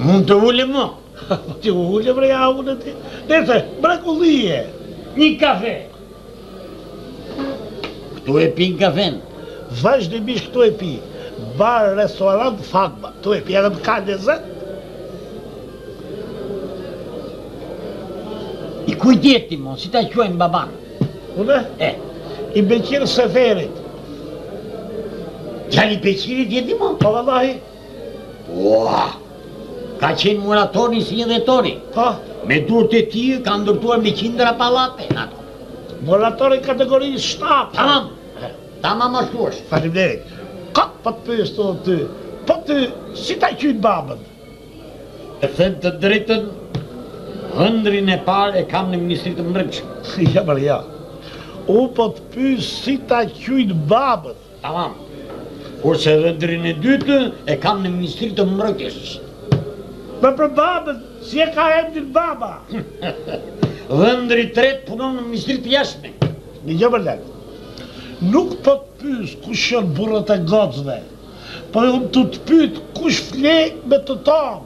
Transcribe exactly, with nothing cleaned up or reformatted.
Mund të ulem mo? Ti ulem reja unë ti. Nete, mrekullie. Një kafe. Këtu e pin kafen? Vazhdimisht këtu e pi. Bar, restorant, Fatma. Këtu e pi, edhe më ka lezet. I kujdeti mo, si ta quajmë baban? Une? E. I Beqir Seferit. Gjali Beqirit jeti mo? Po vallahi. Ua, ka qenë muratori si edhe tori. Po. Me durët e ti ka ndërtuar me qindra palate në ato. Muratori kategorisë shtatë. Tamam, tamam ashtu është. Faleminderit. Ka po të pyes të ty. Po ty, si ta qytë babën? E them të drejtën, hëndrin e parë e kam në Ministritë të Mbrëmshme. Ja, mërë, ja. U po të pyes si ta qytë babën. Tamam. Kurse hëndrin e dytë e kam në Ministritë të Mbrojtjes. Me për babën, si e ka emrin baba? Hëndri tretë punon në Ministritë të Jashtme. Një gjë më lek. Nuk po të pyes kush janë burrat e gocëve, po unë të të pyet kush fle me të tamë.